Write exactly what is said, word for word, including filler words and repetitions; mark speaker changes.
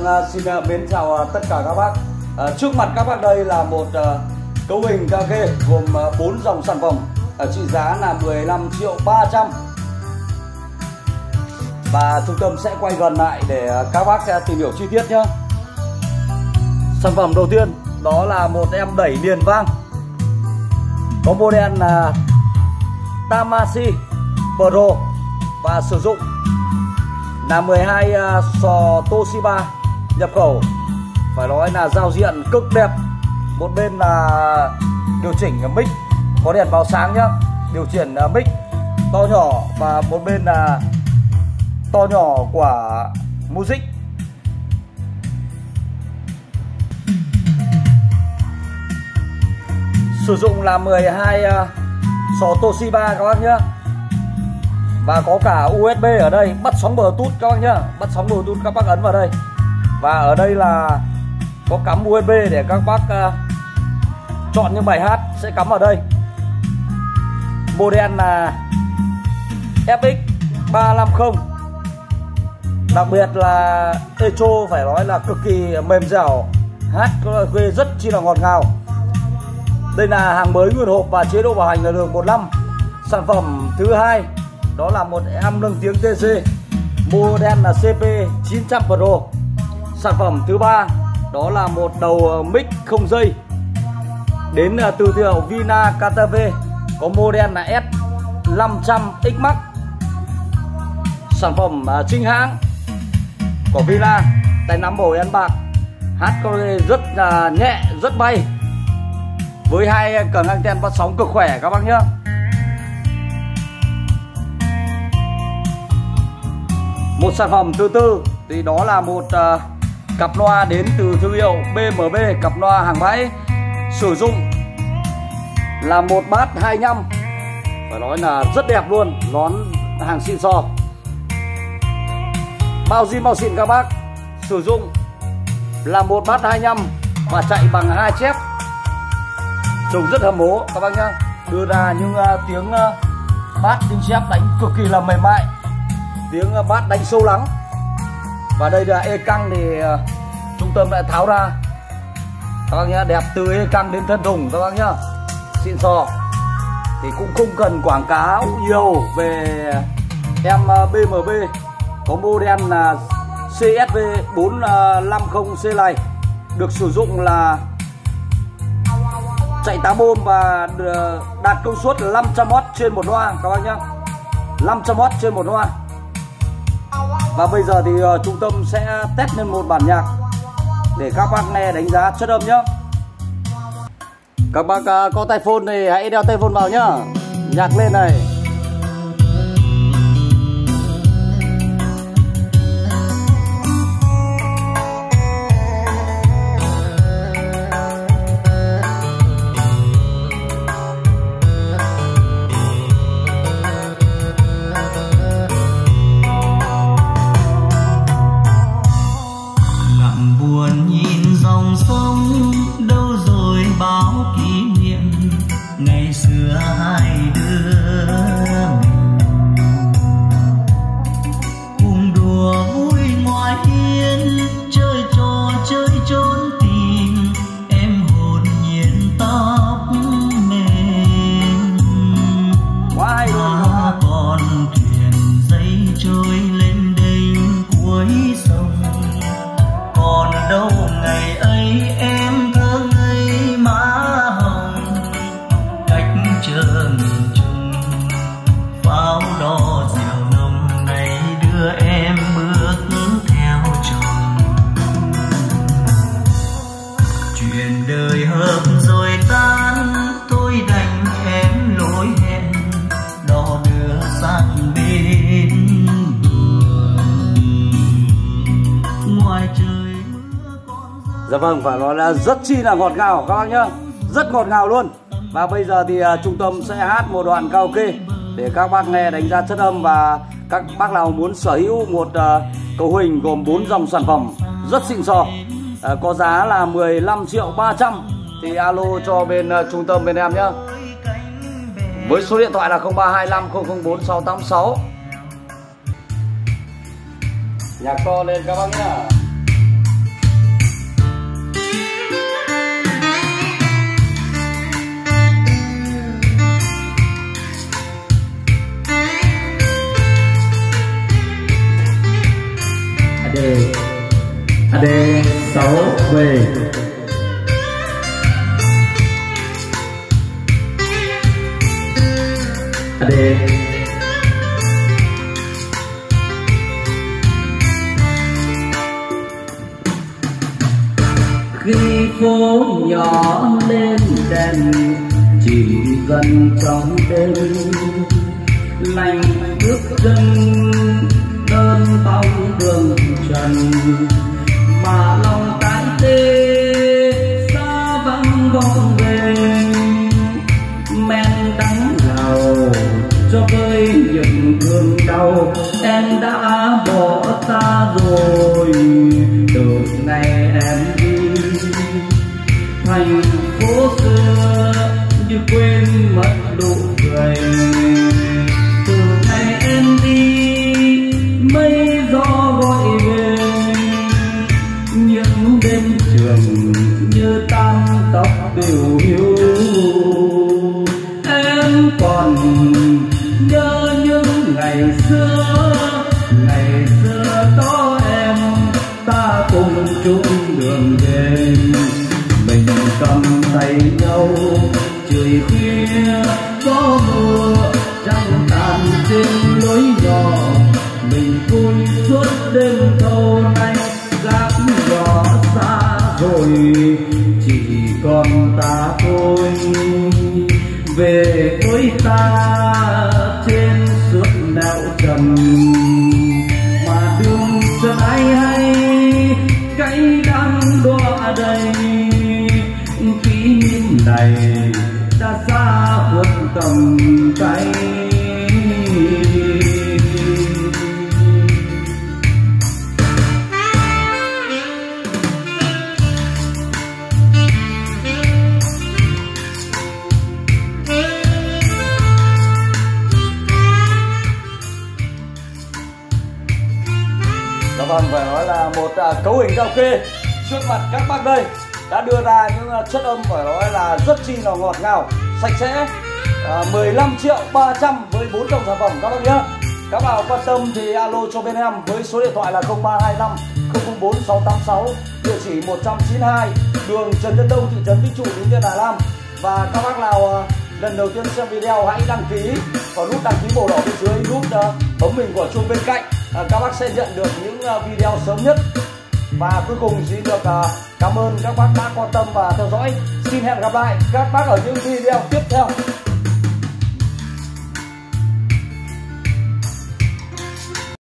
Speaker 1: Vâng, xin mến chào tất cả các bác. À, trước mặt các bác đây là một uh, cấu hình karaoke gồm bốn uh, dòng sản phẩm, uh, trị giá là mười lăm triệu ba trăm. Và trung tâm sẽ quay gần lại để uh, các bác uh, tìm hiểu chi tiết nhé. Sản phẩm đầu tiên đó là một em đẩy liền vang, có model là Tamashii Pro và sử dụng là mười hai uh, sò Toshiba nhập khẩu, phải nói là giao diện cực đẹp. Một bên là điều chỉnh mic có đèn báo sáng nhá, điều chỉnh mic to nhỏ, và một bên là to nhỏ của music. Sử dụng là mười hai uh, sò Toshiba các bác nhá. Và có cả u ét bê ở đây, bắt sóng Bluetooth các bác nhá. Bắt sóng Bluetooth các bác ấn vào đây. Và ở đây là có cắm u ét bê để các bác uh, chọn những bài hát sẽ cắm vào đây. Model là ép ích ba năm không. Đặc biệt là echo phải nói là cực kỳ mềm dẻo, hát karaoke rất chi là ngọt ngào. Đây là hàng mới nguyên hộp và chế độ bảo hành là được một năm. Sản phẩm thứ hai đó là một em nâng tiếng tê xê, model là xê pê chín trăm Pro. Sản phẩm thứ ba đó là một đầu mic không dây đến từ thương hiệu Vina ca tê vê, có model là S năm trăm X Max. Sản phẩm chính hãng của Vina, tay nắm bầu đen bạc, hát karaoke rất là nhẹ, rất bay, với hai cần anten phát sóng cực khỏe các bác nhé. Một sản phẩm thứ tư thì đó là một uh, cặp loa đến từ thương hiệu bê em bê, cặp loa hàng bãi, sử dụng là một bát hai mươi lăm, phải nói là rất đẹp luôn, nón hàng xịn sò, bao zin bao xịn các bác. Sử dụng là một bát hai mươi lăm và chạy bằng hai chép, trông rất hầm hố các bác nhá. Đưa ra những uh, tiếng uh, bát đinh chép đánh cực kỳ là mềm mại, tiếng uh, bát đánh sâu lắng. Và đây là e căng thì uh, trung tâm đã tháo ra các bác nhá, đẹp từ e căng đến thân thùng các bác nhá, xịn sò. Thì cũng không cần quảng cáo nhiều về em uh, bê em bê, có model là xê ét vê bốn năm không C này, được sử dụng là chạy tám ôm và đạt công suất năm trăm oát trên một loa các bác nhé, năm trăm oát trên một loa. Và bây giờ thì uh, trung tâm sẽ test lên một bản nhạc để các bác nghe đánh giá chất âm nhé. Các bác uh, có tai phone thì hãy đeo tai phone vào nhá, nhạc lên này.
Speaker 2: Ngày xưa hai đứa cùng đùa vui ngoài hiên, chơi trò chơi trốn tìm, em hồn nhiên tóc mềm.
Speaker 1: Wow,
Speaker 2: à, còn thuyền dây trôi lên đênh cuối sông, còn đâu ngày ấy em thơ ngây má chờ nghìn trùng. Pháo đỏ dẻo nồng này đưa em bước theo chồng. Chuyện đời hợp rồi tan, tôi đành em lối hẹn, đò đưa sang bên bờ. Ngoài trời mưa còn rơi.
Speaker 1: Dạ vâng, phải nói là rất chi là ngọt ngào các bác nhá, rất ngọt ngào luôn. Và bây giờ thì uh, trung tâm sẽ hát một đoạn karaoke để các bác nghe đánh giá chất âm. Và các bác nào muốn sở hữu một uh, cấu hình gồm bốn dòng sản phẩm rất xịn sò, uh, có giá là mười lăm triệu ba trăm, thì alo cho bên uh, trung tâm bên em nhé, với số điện thoại là không ba hai năm không không bốn sáu tám sáu. Nhạc to lên các bác nhá. D sáu B. A D. Khi phố nhỏ lên đèn chìm dần trong đêm, lành bước chân đơn bóng đường trần, mà lòng tái tê xa vắng bóng về, men đắng gào cho vơi những thương đau. Em đã bỏ ta rồi từ ngày em đi, thành phố xưa như quên mất nụ cười. Từ ngày em đi mây gió gọi về, những đêm trường như tan tóc điều hiu. Em còn nhớ những ngày xưa, ngày xưa đó em ta cùng chung đường về, mình cầm tay nhau trời khuya gió mưa trăng tàn trên lối nhỏ. Mình vui suốt đêm thâu nay gác gió xa rồi, chỉ còn ta thôi. Về với ta trên suốt nẻo trầm, mà đường chân ai hay cây đang đọa đầy. Kỷ niệm này đã xa khuất tầm tay.
Speaker 3: Dạ vâng, phải nói là một uh, cấu hình karaoke trước mặt các bác đây đã đưa ra những uh, chất âm phải nói là rất chi là ngọt ngào, sạch sẽ. uh, mười lăm triệu ba trăm với bốn dòng sản phẩm các bác nhé. Các bạn quan tâm thì alo cho bên em với số điện thoại là không ba hai năm không không bốn sáu tám sáu, địa chỉ một trăm chín mươi hai đường Trần Nhân Tông, thị trấn Vĩnh Trụ, Lý Nhân, Hà Nam. Và các bác nào uh, lần đầu tiên xem video hãy đăng ký vào nút đăng ký màu đỏ bên dưới, nút uh, bấm mình của chuông bên cạnh. À, các bác sẽ nhận được những uh, video sớm nhất. Và cuối cùng xin được uh, cảm ơn các bác đã quan tâm và theo dõi. Xin hẹn gặp lại các bác ở những video tiếp theo.